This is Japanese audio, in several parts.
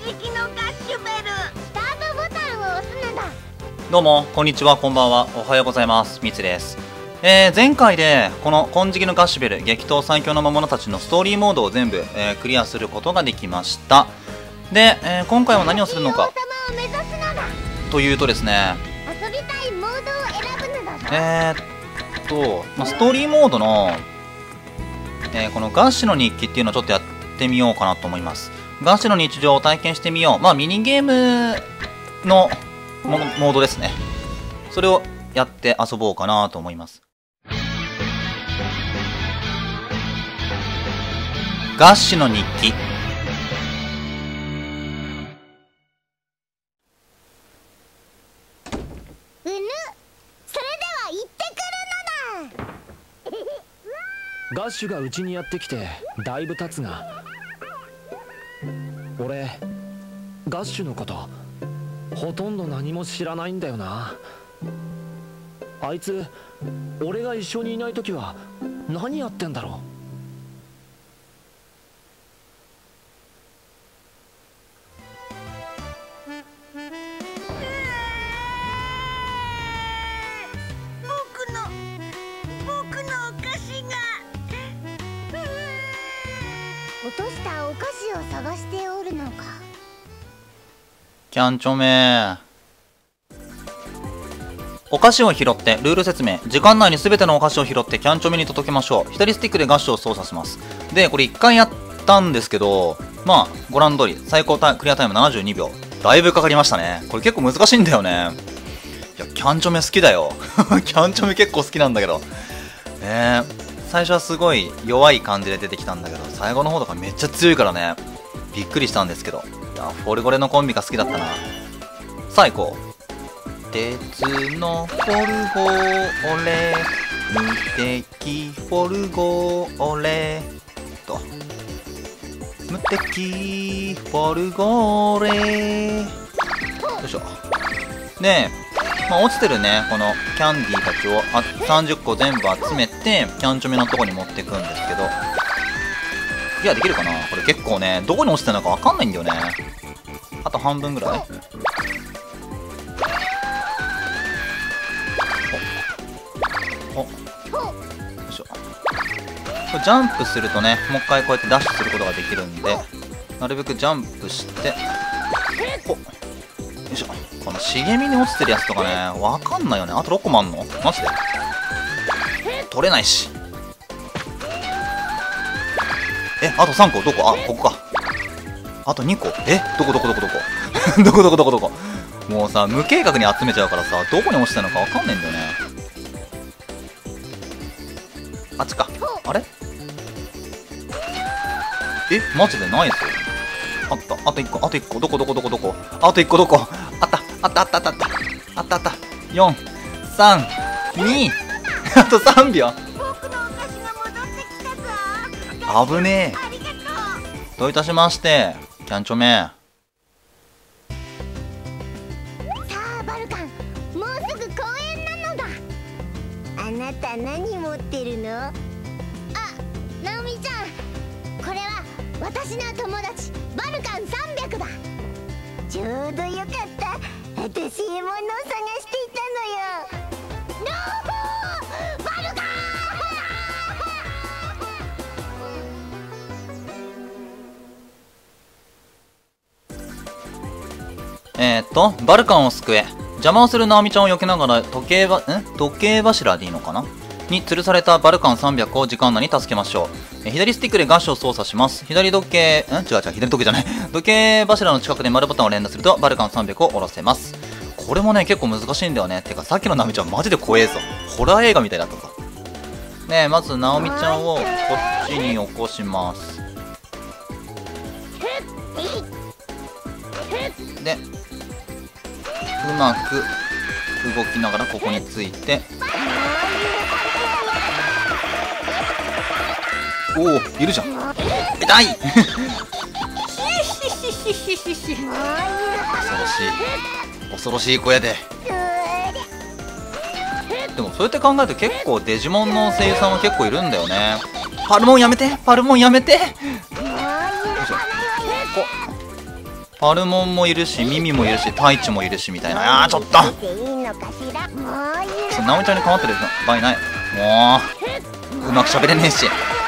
撃のガッシュベル。スタートボタンを押すのだ。 どうもこんにちは、こんばんは、おはようございます。みつです。前回でこの金色のガッシュベル激闘最強の魔物たちのストーリーモードを全部、クリアすることができました。で、今回は何をするのかというとですね、 遊びたいモードを選ぶのだぞ。 ストーリーモードの、このガッシュの日記っていうのをちょっとやってみようかなと思います。ガッシュの日常を体験してみよう。ミニゲームのモードですね。それをやって遊ぼうかなと思います。ガッシュの日記。 それでは行ってくるのだ。 ガッシュがうちにやってきてだいぶ経つが、俺ガッシュのことほとんど何も知らないんだよな。あいつ俺が一緒にいない時は何やってんだろう。 僕のお菓子が落としたお菓子を探しておるのか。 キャンチョメお菓子を拾ってルール説明。時間内に全てのお菓子を拾ってキャンチョメに届けましょう。左スティックでガッシュを操作します。でこれ1回やったんですけど、ご覧の通り最高クリアタイム72秒。だいぶかかりましたね。これ結構難しいんだよね。いやキャンチョメ好きだよキャンチョメ結構好きなんだけど最初はすごい弱い感じで出てきたんだけど、最後の方とかめっちゃ強いからね、びっくりしたんですけど、いやフォルゴレのコンビが好きだったな。さあ行こう。鉄のフォルゴーレ、無敵フォルゴーレと、無敵フォルゴーレ、よいしょ。で落ちてるねこのキャンディーたちを30個全部集めてキャンチョメのとこに持っていくんですけど、クリアできるかな。これ結構ねどこに落ちてるのか分かんないんだよね。あと半分ぐらい。よいしょ。これジャンプするとねもう一回こうやってダッシュすることができるんで、なるべくジャンプしてよいしょ。この茂みに落ちてるやつとかねわかんないよね。あと6個もあんのマジで取れないし。あと3個どこ。ここか。あと2個。どこどこどこどこどこどこどこどこ。もうさ無計画に集めちゃうからさ、どこに落ちたのかわかんないんだよね。あっちか。あれマジでないぞ。あった。あと1個。あと1個。どこどこどこどこ。あと1個どこ。あった。あったあったあったあった。あったあった。4、3、2。あと3秒。危ねえ。どういたしまして、キャンチョメ。 さあバルカン、もうすぐ公園なのだ。あなた何持ってるの？ナオミちゃん、これは私の友達バルカン300だ。ちょうどよかった。私獲物を探していたのよ。バルカンバルカンを救え。邪魔をするナオミちゃんを避けながら時計柱でいいのかなに吊るされたバルカン300を時間内に助けましょう。左スティックでガッシュを操作します。左時計じゃない時計柱の近くで丸ボタンを連打するとバルカン300を下ろせます。これもね結構難しいんだよね。てかさっきのナオミちゃんマジで怖えぞ。ホラー映画みたいだったさ。まずナオミちゃんをこっちに起こします。でうまく動きながらここについて、おおいるじゃん。痛い恐ろしい声で。でもそうやって考えると結構デジモンの声優さんは結構いるんだよね。パルモンやめて、パルモンやめて。よいしょ。 パルモンもいるし、ミミもいるし、タイチもいるしみたいな。ちょっとナオミちゃんに構ってる場合ない。もううまく喋れねえし。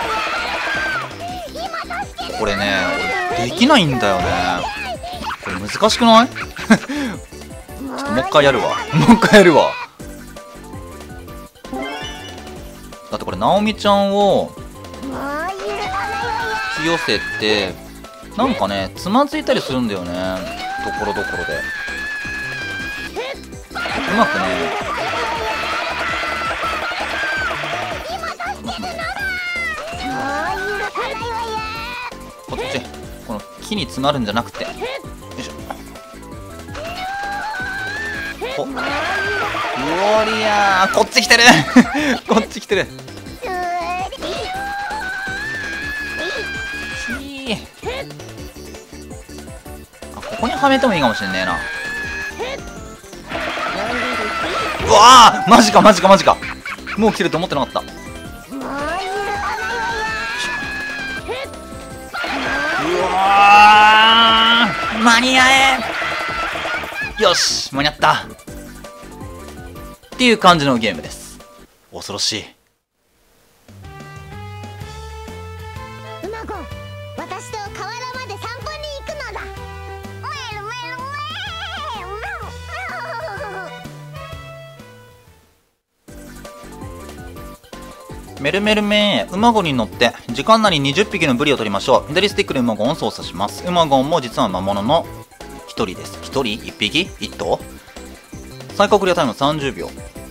これね、俺できないんだよね。これ難しくない？ちょっともう一回やるわ。だってこれナオミちゃんを引き寄せて、なんかね、つまずいたりするんだよね、ところどころで。うまくね、こっち、この木に詰まるんじゃなくて、よいしょ。お、ウォリアー、こっち来てるこっち来てる。あ、ここにはめてもいいかもしんねえな。うわー、マジかもう来てると思ってなかった。うわー、間に合え。よし、間に合ったっていう感じのゲームです。恐ろしい。 馬ゴン、私と河原まで散歩に行くのだ。 メルメルメー、ウマゴンに乗って時間内に20匹のブリを取りましょう。左スティックでウマゴンを操作します。ウマゴンも実は魔物の1人です。1人1匹1頭。最高クリアタイム30秒。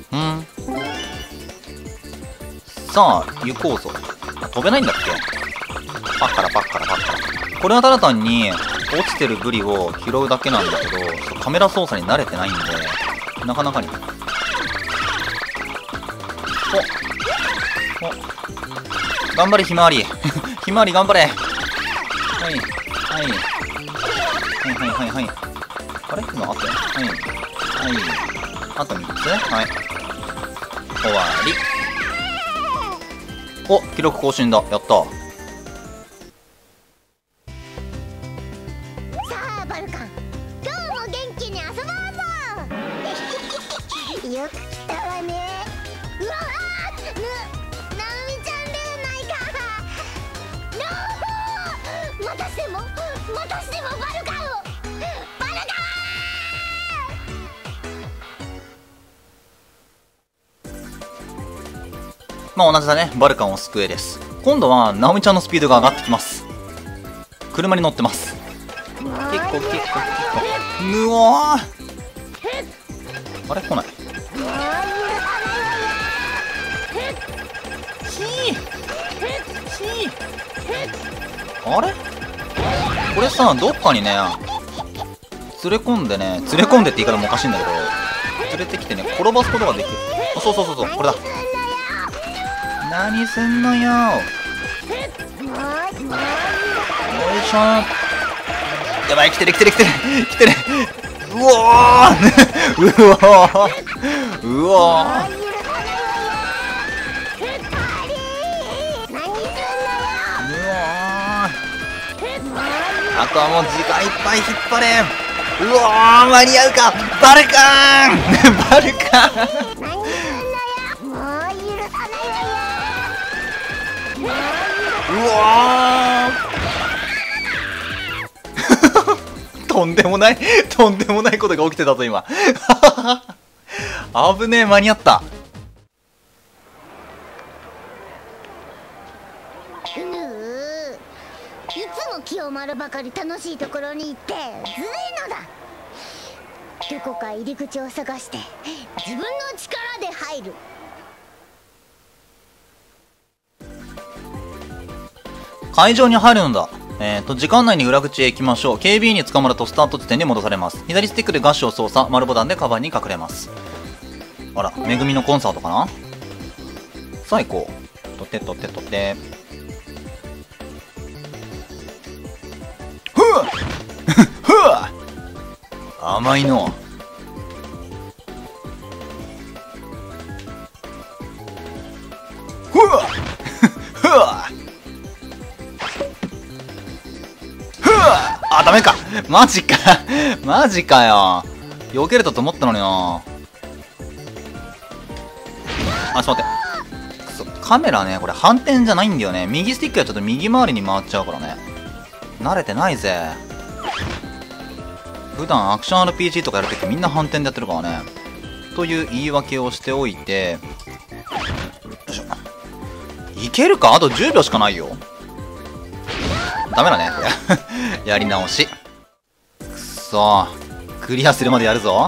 さあ行こうぞ。飛べないんだっけ。パッカラ。これはただ単に落ちてるブリを拾うだけなんだけど、カメラ操作に慣れてないんでなかなかに。お頑張れひまわりひまわり頑張れ。はいあれ今あったよ。あと3つ。終わり。お、記録更新だ。やった。 さあバルカン、今日も元気に遊ぼうぞよく来たわね。うわー、ナオミちゃんではないか。またしてもバルカンを。 まあ同じだね。バルカンを救えです。今度はナオミちゃんのスピードが上がってきます。車に乗ってます。結構うわー、あれ来ない。あれこれさ、どっかにね連れ込んでって言い方もおかしいんだけど、連れてきてね、転ばすことができる。そうこれだ。何すんのよ。よいしょ。やばい、来てる。うわーあとはもう時間いっぱい引っ張れ。うわー、間に合うか。バルカーンうわーとんでもないことが起きてたぞ今危ねえ、間に合った。 いつも清丸ばかり楽しいところに行ってずるいのだ。どこか入り口を探して自分の力で入る。 会場に入るのだ。時間内に裏口へ行きましょう。警備員に捕まるとスタート地点に戻されます。左スティックでガッシュを操作、丸ボタンでカバンに隠れます。あら、めぐみのコンサートかな。さあ行こう。取ってふぅふぅ甘いの。ふぅふぅあ、ダメか。マジか。マジかよ。避けれたと思ったのにな。あ、ちょっと待って。くそ、カメラね、これ反転じゃないんだよね。右スティックはちょっと右回りに回っちゃうからね。慣れてないぜ。普段アクション RPG とかやるときみんな反転でやってるからね。という言い訳をしておいて、よいしょ。いけるか？あと10秒しかないよ。ダメだね、これ。やり直し。くそー。クリアするまでやるぞ。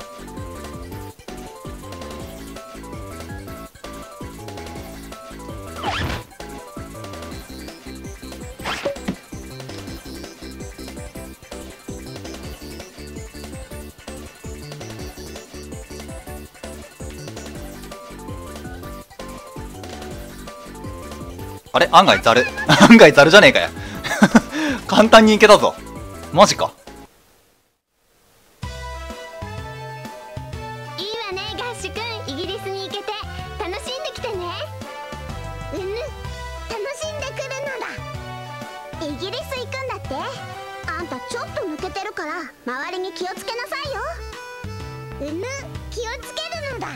あれ案外ザル。案外ザルじゃねえかよ。簡単にいけたぞ。マジか。 いいわね、ガッシュくん。イギリスに行けて楽しんできてね。楽しんでくるのだ。イギリス行くんだって。あんたちょっと抜けてるから周りに気をつけなさいよ。気をつけるのだ。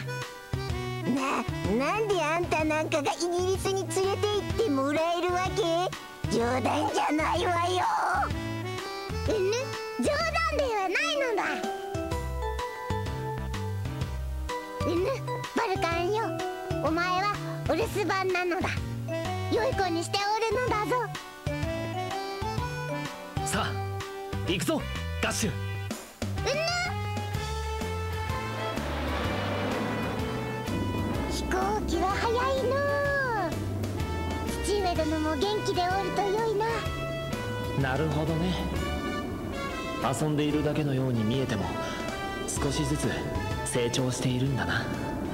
なんであんたなんかがイギリスに連れて行ってもらえるわけ？冗談じゃないわよ。冗談ではないのだ。バルカンよ、お前はお留守番なのだ。良い子にしておるのだぞ。 さあ行くぞガッシュ。 飛行機は早いの。父上殿も元気でおると良いな。 なるほどね。遊んでいるだけのように見えても少しずつ成長しているんだな。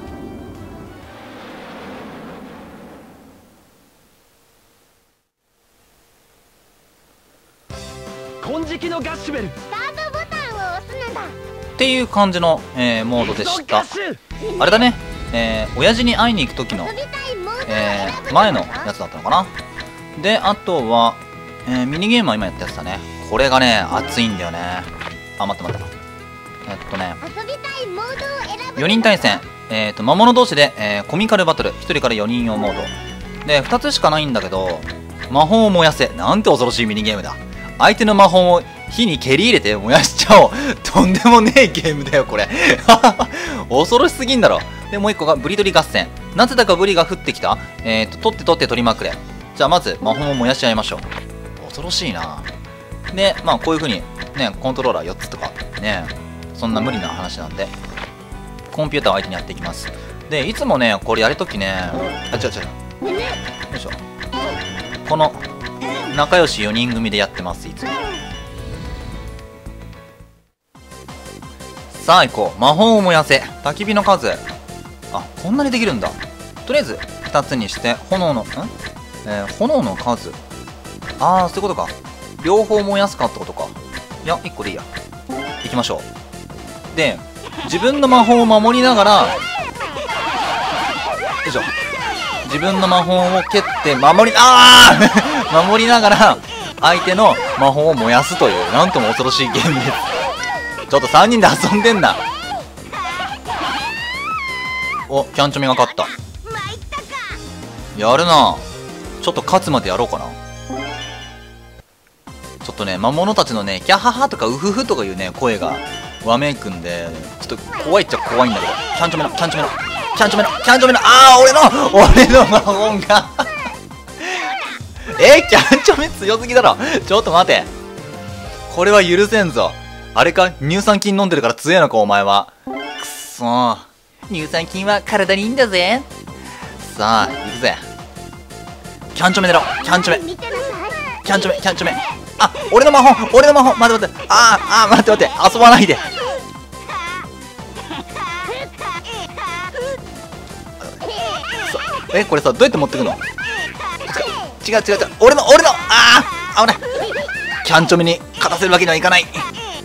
金色のガッシュベル。 スタートボタンを押すのだ。 っていう感じの、モードでした。あれだね。親父に会いに行く時の、 遊びたいモードを選ぶ前のやつだったのかな。で、あとは、ミニゲームは今やったやつだね。これがね、熱いんだよね。あ、待って。 遊びたいモードを選ぶ。 4人対戦。魔物同士で、コミカルバトル。1人から4人用モード。で、2つしかないんだけど、魔法を燃やせ。なんて恐ろしいミニゲームだ。相手の魔法を火に蹴り入れて燃やしちゃおう。とんでもねえゲームだよ、これ。恐ろしすぎんだろ。で、もう一個がブリ取り合戦。なぜだかブリが降ってきた。取って取りまくれ。じゃあまず魔法を燃やし合いましょう。恐ろしいな。で、まあこういう風にね、コントローラー4つとかね、そんな無理な話なんで、コンピューターを相手にやっていきます。で、いつもね、これやるときね、あ、違う。よいしょ。この、仲良し4人組でやってます、いつも。さあ行こう。魔法を燃やせ。焚き火の数。あ、こんなにできるんだ。とりあえず、2つにして、炎の数。ああ、そういうことか。両方燃やすかってことか。いや、1個でいいや。行きましょう。で、自分の魔法を守りながら、よいしょ。自分の魔法を蹴って守りながら相手の魔法を燃やすというなんとも恐ろしいゲームです。ちょっと3人で遊んでんな。お、キャンチョメが勝った。やるな。ちょっと勝つまでやろうかな。ちょっとね、魔物たちのね、キャハハとかウフフとかいうね声がわめくんで、ちょっと怖いっちゃ怖いんだけど。キャンチョメの、ああ、俺の魔法がキャンチョメ強すぎだろ。ちょっと待て。これは許せんぞ。あれか、乳酸菌飲んでるから強えのか、お前は。くそー。乳酸菌は体にいいんだぜ。さあ、行くぜ。キャンチョメ出ろ。キャンチョメ。あ、俺の魔法。待って。待って。遊ばないで。これさ、どうやって持ってくの？違う。俺の危ない。キャンチョメに勝たせるわけにはいかない。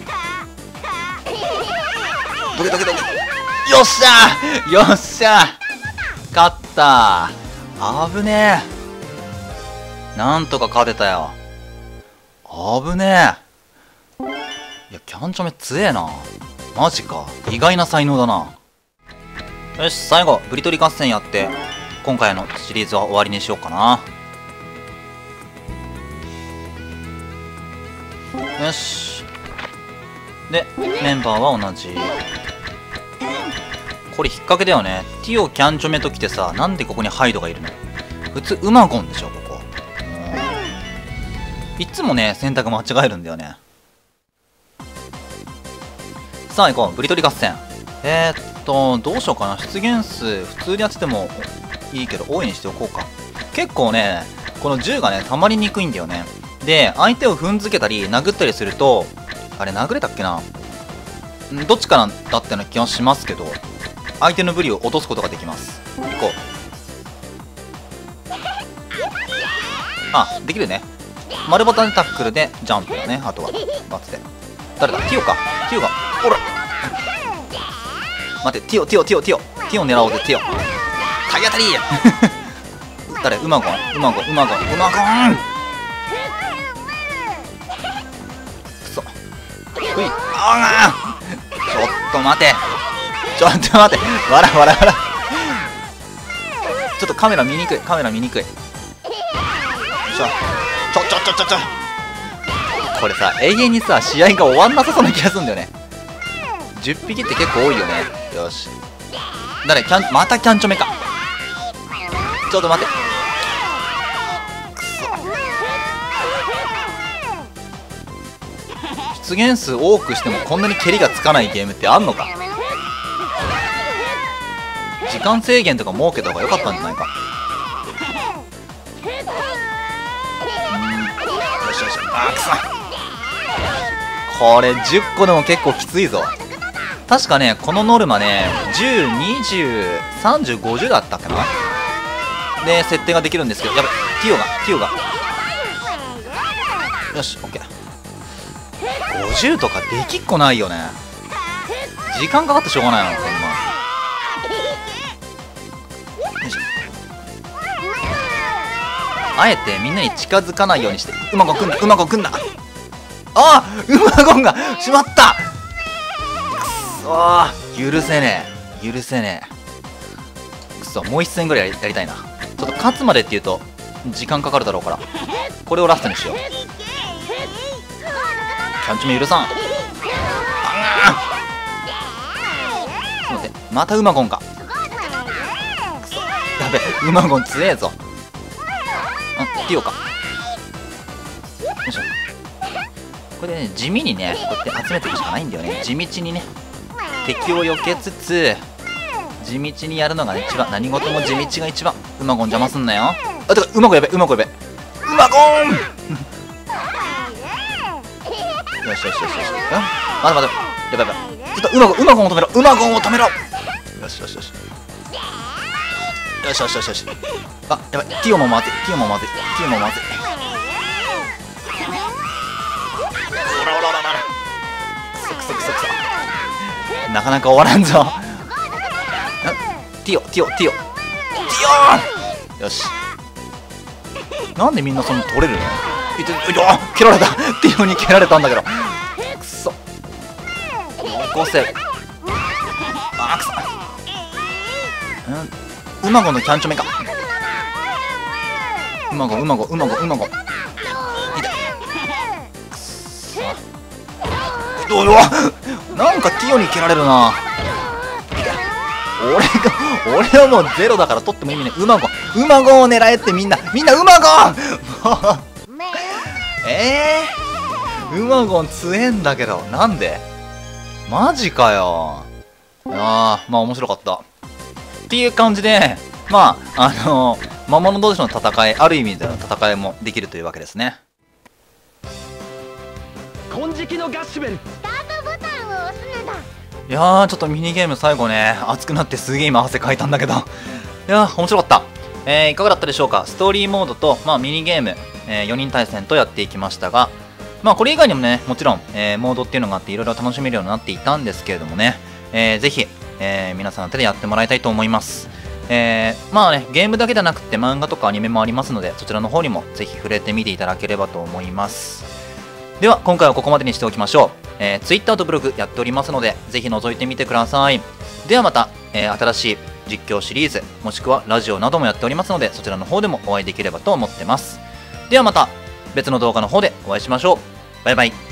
どけ。よっしゃー勝った。危ねえ。なんとか勝てたよ。危ねえ。 いやキャンチョメ強えな。マジか、意外な才能だな。よし、最後ブリトリ合戦やって今回のシリーズは終わりにしようかな。よし、でメンバーは同じ。これ引っ掛けだよね。ティオキャンチョメときてさ、なんでここにハイドがいるの。普通ウマゴンでしょここ。いつもね選択間違えるんだよね。さあ行こう、ブリトリ合戦。どうしようかな。出現数普通にやっててもいいけど多いにしておこうか。結構ねこの銃がねたまりにくいんだよね。で相手を踏んづけたり殴ったりすると、あれ殴れたっけな、どっちかなんだったような気がしますけど、相手のブリを落とすことができます。行こう。あ、できるね。丸ボタンでタックルでジャンプだね。あとはバツで。誰だ、ティオか。ティオが、ほら待って、ティオ狙おうぜ。ティオ体当たり誰、ウマゴン。くそ、ふい、ああちょっと待てわらちょっとカメラ見にくい。よいしょ。これさ永遠にさ試合が終わんなさそうな気がするんだよね。10匹って結構多いよね。よし、誰、またキャンチョメか。ちょっと待って、くそ、出現数多くしてもこんなに蹴りがつかないゲームってあんのか。時間制限とか設けた方が良かったんじゃないか。よし、あーくそ、これ10個でも結構きついぞ。確かねこのノルマね10、20、30、50だったっけな。で設定ができるんですけど、やべ、ティオがよし、オッケー。50とかできっこないよね。時間かかってしょうがないのこんな。よいしょ。あえてみんなに近づかないようにして。うまごんくんだ。ああ、ウマゴンがしまった。くそー、許せねえ。くそ、もう一戦ぐらいやりたいな。ちょっと勝つまでっていうと時間かかるだろうから、これをラストにしよう。キャンチメ許さん。待って、またウマゴンか。くそ、やべ、ウマゴン強えぞ。ティオか。よいしょ。これでね地味にねこうやって集めていくしかないんだよね。地道にね敵を避けつつ地道にやるのが一番。何事も地道が一番。ウマゴン邪魔すんなよ。あ、てかウマゴンやべ。ウマゴンよし。待て。やばい。ちょっとウマゴンを止めろ。よし。あ、やばい。ティオもまずい。くそ。なかなか終わらんぞ。ティオ。よし。なんでみんなその取れるの。蹴られた。ティオに蹴られたんだけど。くそ。残せ。あ、くそ。ウマゴンのキャンチョメか。ウマゴン。痛い。くそ。なんかティオに蹴られるな。俺はもうゼロだから取っても意味ね。ウマゴンを狙えって。みんなウマゴンウマゴン強えんだけど、なんでマジかよ。まあ面白かったっていう感じで、魔物同士の戦い、ある意味での戦いもできるというわけですね。 金色のガッシュベル、 スタートボタンを押すのだ。 いやー、ちょっとミニゲーム最後ね熱くなってすげえ今汗かいたんだけど、いやー面白かった。いかがだったでしょうか。ストーリーモードと、ミニゲーム、4人対戦とやっていきましたが、これ以外にもねもちろん、モードっていうのがあっていろいろ楽しめるようになっていたんですけれどもね、ぜひ、皆さんの手でやってもらいたいと思います。ゲームだけでなくて漫画とかアニメもありますので、そちらの方にもぜひ触れてみていただければと思います。では今回はここまでにしておきましょう。 Twitter とブログやっておりますので、ぜひ覗いてみてください。ではまた、新しい実況シリーズ、もしくはラジオなどもやっておりますので、そちらの方でもお会いできればと思ってます。ではまた別の動画の方でお会いしましょう。バイバイ。